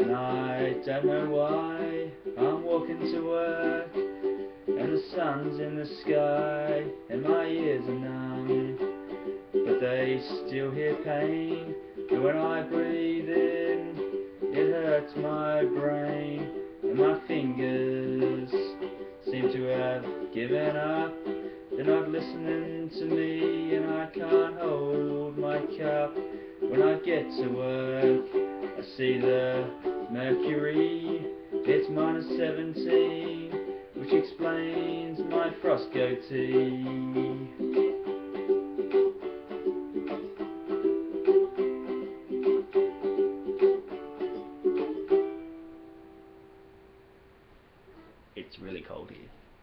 And I don't know why I'm walking to work, and the sun's in the sky, and my ears are numb, but they still hear pain. And when I breathe in, it hurts my brain, and my fingers seem to have given up. They're not listening to me, and I can't hold my cup. When I get to work, I see the mercury, it's -17, which explains my frost goatee. It's really cold here.